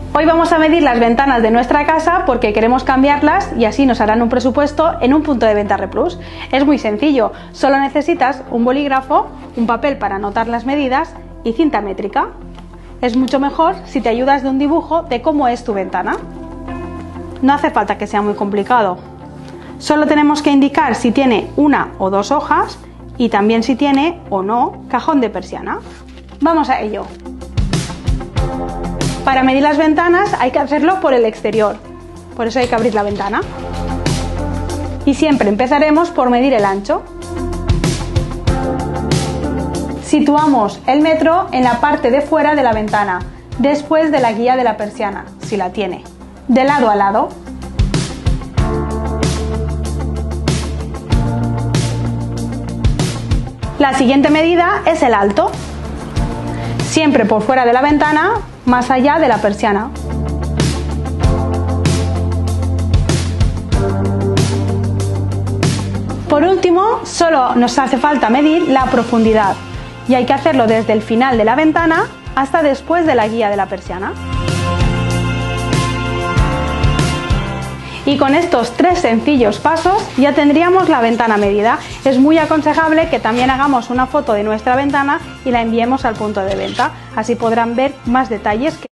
Hoy vamos a medir las ventanas de nuestra casa porque queremos cambiarlas y así nos harán un presupuesto en un punto de venta Replus. Es muy sencillo, solo necesitas un bolígrafo, un papel para anotar las medidas y cinta métrica. Es mucho mejor si te ayudas de un dibujo de cómo es tu ventana. No hace falta que sea muy complicado. Solo tenemos que indicar si tiene una o dos hojas y también si tiene o no cajón de persiana. Vamos a ello. Para medir las ventanas hay que hacerlo por el exterior, por eso hay que abrir la ventana. Y siempre empezaremos por medir el ancho. Situamos el metro en la parte de fuera de la ventana, después de la guía de la persiana, si la tiene, de lado a lado. La siguiente medida es el alto, siempre por fuera de la ventana, más allá de la persiana. Por último, solo nos hace falta medir la profundidad y hay que hacerlo desde el final de la ventana hasta después de la guía de la persiana. Y con estos 3 sencillos pasos ya tendríamos la ventana medida. Es muy aconsejable que también hagamos una foto de nuestra ventana y la enviemos al punto de venta. Así podrán ver más detalles.